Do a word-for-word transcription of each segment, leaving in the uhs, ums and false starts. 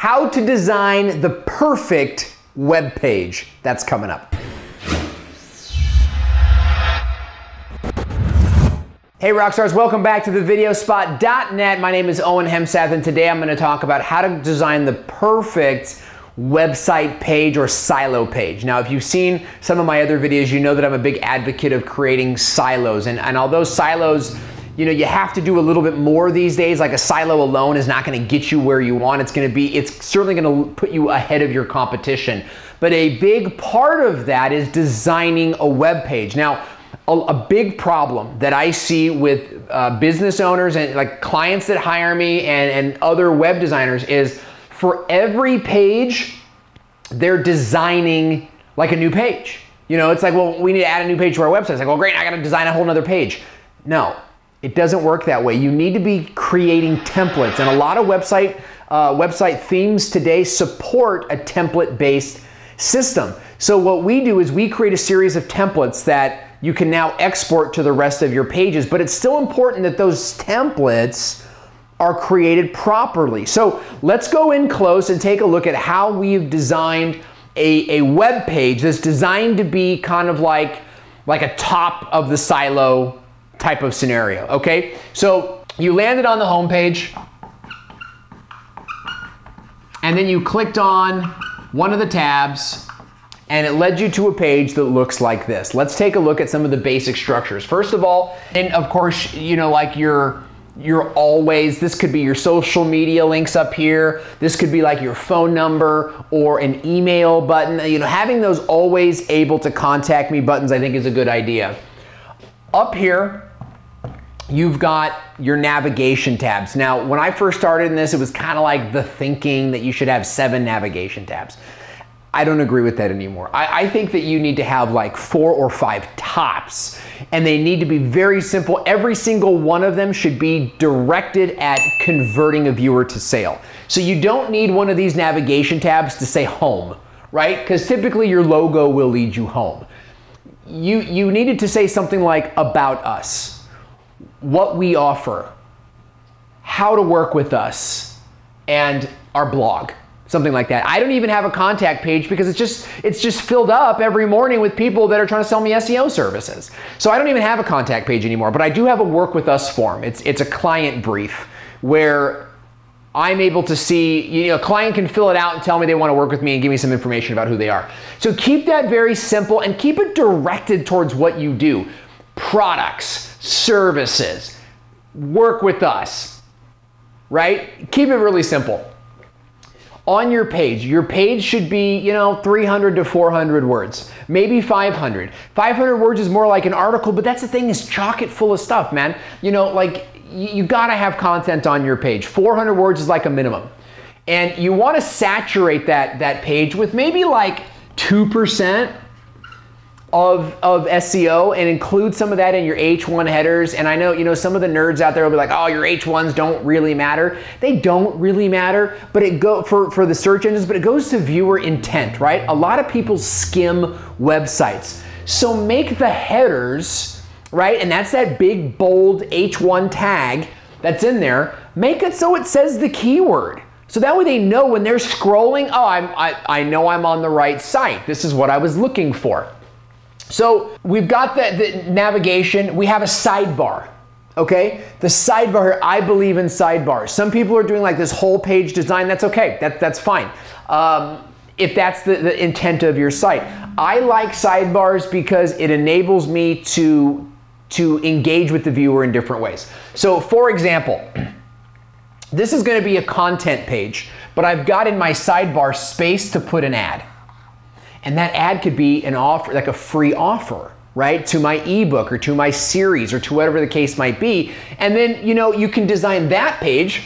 how to design the perfect web page. That's coming up. Hey Rockstars, welcome back to the video spot dot net. My name is Owen Hemsath, and today I'm going to talk about how to design the perfect website page or silo page. Now, if you've seen some of my other videos, you know that I'm a big advocate of creating silos. And, and although silos, you know, you have to do a little bit more these days, like a silo alone is not going to get you where you want. It's going to be, it's certainly going to put you ahead of your competition. But a big part of that is designing a web page. Now, a, a big problem that I see with uh, business owners and like clients that hire me and, and other web designers is for every page, they're designing like a new page. You know, it's like, well, we need to add a new page to our website. It's like, well, great, I got to design a whole nother page. No, it doesn't work that way. You need to be creating templates, and a lot of website uh, website themes today support a template-based system. So what we do is we create a series of templates that you can now export to the rest of your pages, but it's still important that those templates are created properly. So let's go in close and take a look at how we've designed a, a web page that's designed to be kind of like, like a top of the silo type of scenario, okay? So you landed on the home page, and then you clicked on one of the tabs, and it led you to a page that looks like this. Let's take a look at some of the basic structures. First of all, and of course, you know, like your You're always, this could be your social media links up here. This could be like your phone number or an email button. You know, having those always able to contact me buttons, I think is a good idea. Up here, you've got your navigation tabs. Now, when I first started in this, it was kind of like the thinking that you should have seven navigation tabs. I don't agree with that anymore. I, I think that you need to have like four or five tops, and they need to be very simple. Every single one of them should be directed at converting a viewer to sale. So you don't need one of these navigation tabs to say home, right? Because typically your logo will lead you home. You, you needed to say something like about us, what we offer, how to work with us, and our blog. Something like that. I don't even have a contact page because it's just it's just filled up every morning with people that are trying to sell me S E O services. So I don't even have a contact page anymore, but I do have a work with us form. It's it's a client brief where I'm able to see, you know, a client can fill it out and tell me they want to work with me and give me some information about who they are. So keep that very simple and keep it directed towards what you do. Products, services, work with us, right? Keep it really simple. On your page, your page should be, you know, three hundred to four hundred words, maybe five hundred. five hundred words is more like an article, but that's the thing, is chock it full of stuff, man. You know, like you, you gotta have content on your page. four hundred words is like a minimum. And you wanna saturate that, that page with maybe like two percent of, of S E O, and include some of that in your H one headers. And I know, you know, some of the nerds out there will be like, oh, your H ones don't really matter. They don't really matter, but it go for, for the search engines, but it goes to viewer intent, right? A lot of people skim websites. So make the headers, right? And that's that big, bold H one tag that's in there. Make it so it says the keyword. So that way they know when they're scrolling, oh, I'm, I, I know I'm on the right site. This is what I was looking for. So we've got the, the navigation, we have a sidebar, okay? The sidebar here, I believe in sidebars. Some people are doing like this whole page design, that's okay, that, that's fine. Um, if that's the, the intent of your site. I like sidebars because it enables me to, to engage with the viewer in different ways. So for example, this is gonna be a content page, but I've got in my sidebar space to put an ad. And that ad could be an offer, like a free offer, right? To my ebook or to my series or to whatever the case might be. And then, you know, you can design that page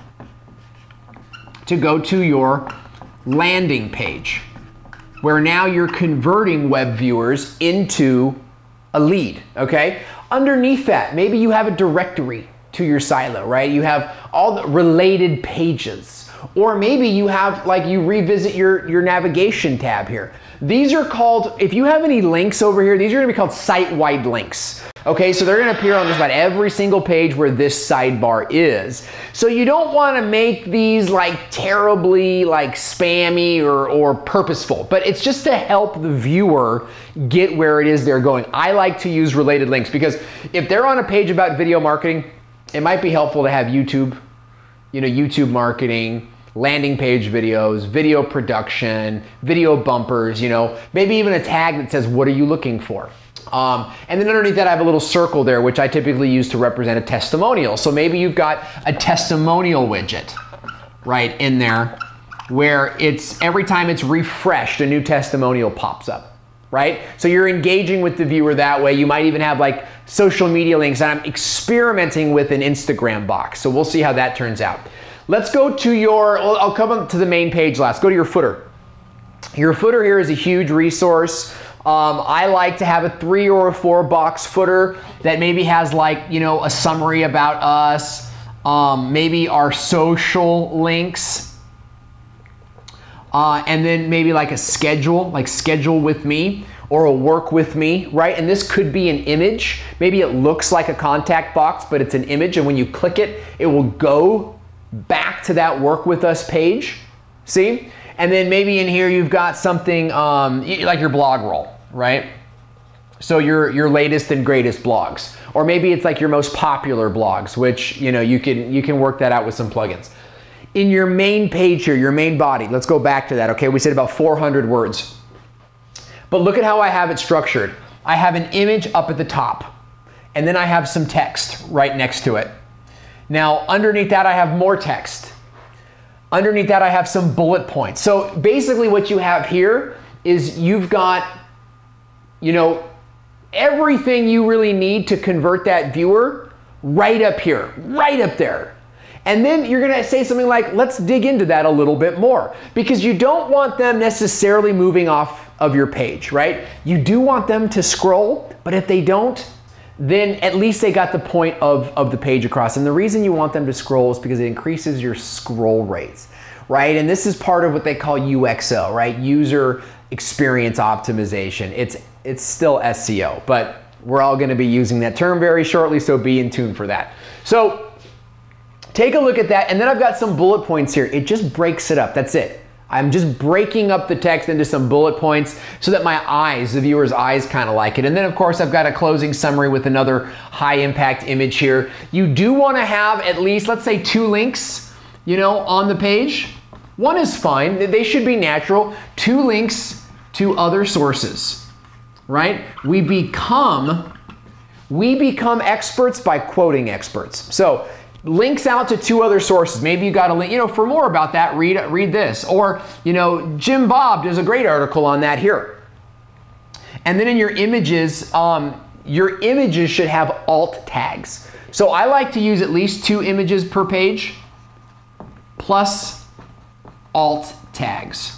to go to your landing page, where now you're converting web viewers into a lead, okay? Underneath that, maybe you have a directory to your silo, right? You have all the related pages, Or maybe you have, like you revisit your, your navigation tab here. These are called, if you have any links over here, these are gonna be called site-wide links. Okay, so they're gonna appear on just about every single page where this sidebar is. So you don't wanna make these like terribly like spammy or, or purposeful, but it's just to help the viewer get where it is they're going. I like to use related links because if they're on a page about video marketing, it might be helpful to have YouTube, you know, YouTube marketing, landing page videos, video production, video bumpers, you know, maybe even a tag that says, what are you looking for? Um, and then underneath that, I have a little circle there, which I typically use to represent a testimonial. So maybe you've got a testimonial widget right in there where it's every time it's refreshed, a new testimonial pops up, right? So you're engaging with the viewer that way. You might even have like social media links, and I'm experimenting with an Instagram box. So we'll see how that turns out. Let's go to your, I'll come up to the main page last. Go to your footer. Your footer here is a huge resource. Um, I like to have a three or a four box footer that maybe has like, you know, a summary about us, um, maybe our social links, uh, and then maybe like a schedule, like schedule with me or a work with me, right? And this could be an image. Maybe it looks like a contact box, but it's an image, and when you click it, it will go back to that work with us page, see? And then maybe in here you've got something um, like your blog roll, right? So your, your latest and greatest blogs. Or maybe it's like your most popular blogs, which you know you can, you can work that out with some plugins. In your main page here, your main body, let's go back to that, okay? We said about four hundred words. But look at how I have it structured. I have an image up at the top, and then I have some text right next to it. Now, underneath that, I have more text. Underneath that, I have some bullet points. So basically what you have here is you've got, you know, everything you really need to convert that viewer right up here, right up there. And then you're gonna say something like, let's dig into that a little bit more, because you don't want them necessarily moving off of your page, right? You do want them to scroll, but if they don't, then at least they got the point of, of the page across. And the reason you want them to scroll is because it increases your scroll rates, right? And this is part of what they call U X O, right? User experience optimization. It's, it's still S E O, but we're all gonna be using that term very shortly, so be in tune for that. So take a look at that, and then I've got some bullet points here. It just breaks it up, that's it. I'm just breaking up the text into some bullet points so that my eyes, the viewer's eyes, kind of like it. And then of course I've got a closing summary with another high impact image here. You do want to have at least, let's say, two links, you know, on the page. One is fine, they should be natural. Two links to other sources, right? We become, we become experts by quoting experts. So links out to two other sources. Maybe you got a link, you know, for more about that, read, read this. Or, you know, Jim Bob does a great article on that here. And then in your images, um, your images should have alt tags. So I like to use at least two images per page plus alt tags,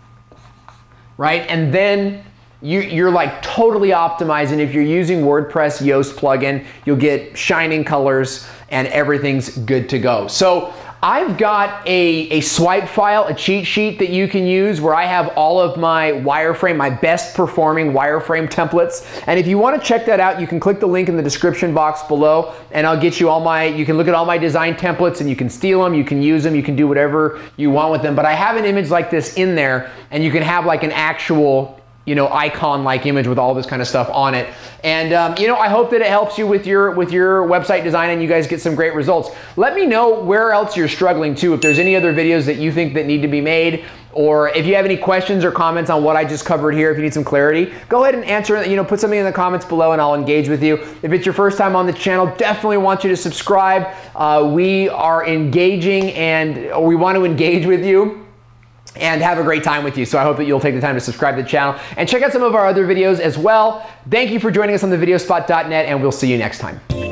right? And then you, you're like totally optimizing. If you're using WordPress Yoast plugin, you'll get shining colors and everything's good to go. So I've got a, a swipe file, a cheat sheet that you can use where I have all of my wireframe, my best performing wireframe templates. And if you want to check that out, you can click the link in the description box below, and I'll get you all my, you can look at all my design templates, and you can steal them, you can use them, you can do whatever you want with them. But I have an image like this in there, and you can have like an actual, you know, icon-like image with all this kind of stuff on it. And um, you know, I hope that it helps you with your with your website design and you guys get some great results. Let me know where else you're struggling too. If there's any other videos that you think that need to be made, or if you have any questions or comments on what I just covered here, if you need some clarity, go ahead and answer, you know, put something in the comments below and I'll engage with you. If it's your first time on the channel, definitely want you to subscribe. Uh, we are engaging and we want to engage with you and have a great time with you. So I hope that you'll take the time to subscribe to the channel and check out some of our other videos as well. Thank you for joining us on the video spot dot net, and we'll see you next time.